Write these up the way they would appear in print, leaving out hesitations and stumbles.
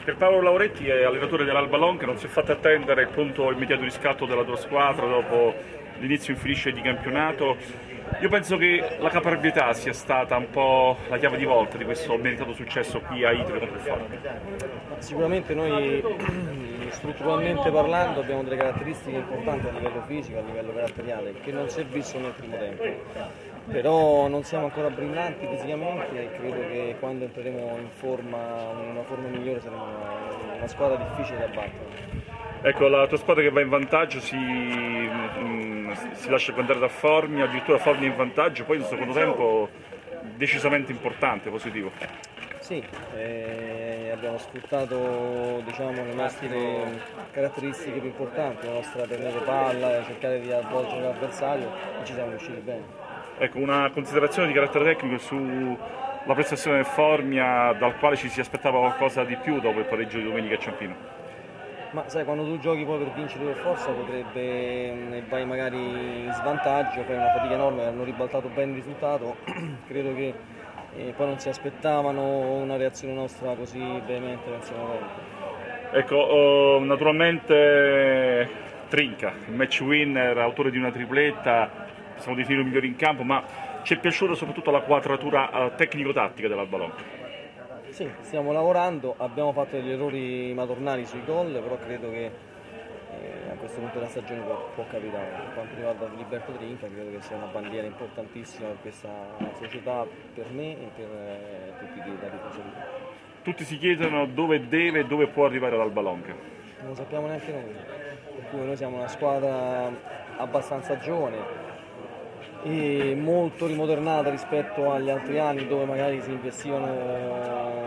Paolo Lauretti è allenatore dell'Alba Longa, non si è fatto attendere il pronto immediato riscatto della tua squadra dopo l'inizio infelice di campionato. Io penso che la caparbietà sia stata un po' la chiave di volta di questo meritato successo qui a Itri contro il Foggia. Sicuramente noi strutturalmente parlando abbiamo delle caratteristiche importanti a livello fisico, a livello caratteriale, che non si è visto nel primo tempo. Però non siamo ancora brillanti fisicamente e credo che quando entreremo in una forma migliore saremo una squadra difficile da battere. Ecco, la tua squadra che va in vantaggio si lascia prendere da Formia, addirittura Formia in vantaggio, poi nel secondo tempo decisamente importante, positivo. Sì, abbiamo sfruttato le nostre caratteristiche più importanti, la nostra tenere palla, cercare di avvolgere l'avversario e ci siamo riusciti bene. Ecco, una considerazione di carattere tecnico sulla prestazione del Formia, dal quale ci si aspettava qualcosa di più dopo il pareggio di domenica a Ciampino. Ma sai, quando tu giochi poi per vincere per forza vai magari in svantaggio, fai una fatica enorme, hanno ribaltato bene il risultato, credo che poi non si aspettavano una reazione nostra così veemente nel secondo tempo. Ecco, naturalmente Trinca, il match winner, autore di una tripletta, possiamo definire il migliore in campo, ma ci è piaciuta soprattutto la quadratura tecnico-tattica dell'Alba Longa. Sì, stiamo lavorando, abbiamo fatto degli errori madornali sui gol, però credo che a questo punto della stagione può capitare. Per quanto riguarda Filiberto Trinca, credo che sia una bandiera importantissima per questa società, per me e per tutti i tifosi. Tutti si chiedono dove deve e dove può arrivare l'Alba Longa. Non lo sappiamo neanche noi, per cui noi siamo una squadra abbastanza giovane e molto rimodernata rispetto agli altri anni dove magari si investivano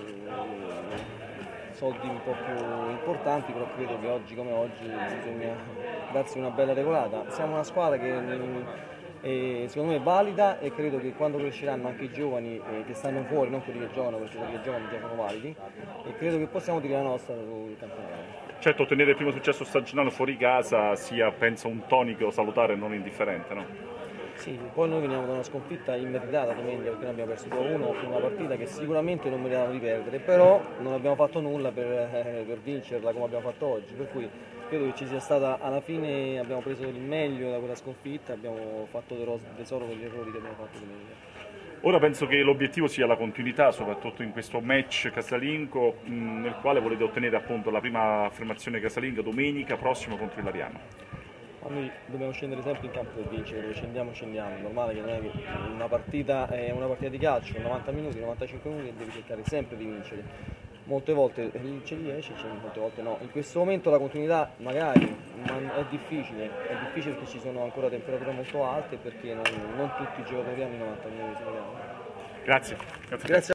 soldi un po' più importanti, però credo che oggi come oggi bisogna darsi una bella regolata. Siamo una squadra che secondo me è valida e credo che quando cresceranno anche i giovani che stanno fuori, non quelli che giocano, perché quelli che giocano già sono validi, e credo che possiamo tirare la nostra sul campionato. Certo, ottenere il primo successo stagionale fuori casa sia, penso, un tonico salutare e non indifferente, no? Sì, poi noi veniamo da una sconfitta immeritata domenica perché noi abbiamo perso 2-1, una partita che sicuramente non meritavamo di perdere, però non abbiamo fatto nulla per vincerla come abbiamo fatto oggi, per cui credo che ci sia stata, alla fine abbiamo preso il meglio da quella sconfitta, abbiamo fatto tesoro degli errori che abbiamo fatto domenica. Ora penso che l'obiettivo sia la continuità, soprattutto in questo match casalingo, nel quale volete ottenere appunto la prima affermazione casalinga domenica prossima contro il Lariano. Noi dobbiamo scendere sempre in campo per vincere, dove scendiamo, è normale che non è che una partita è una partita di calcio, 90 minuti, 95 minuti e devi cercare sempre di vincere. Molte volte ce li riesci, molte volte no. In questo momento la continuità magari è difficile perché ci sono ancora temperature molto alte e perché non tutti i giocatori hanno 90 minuti. Grazie.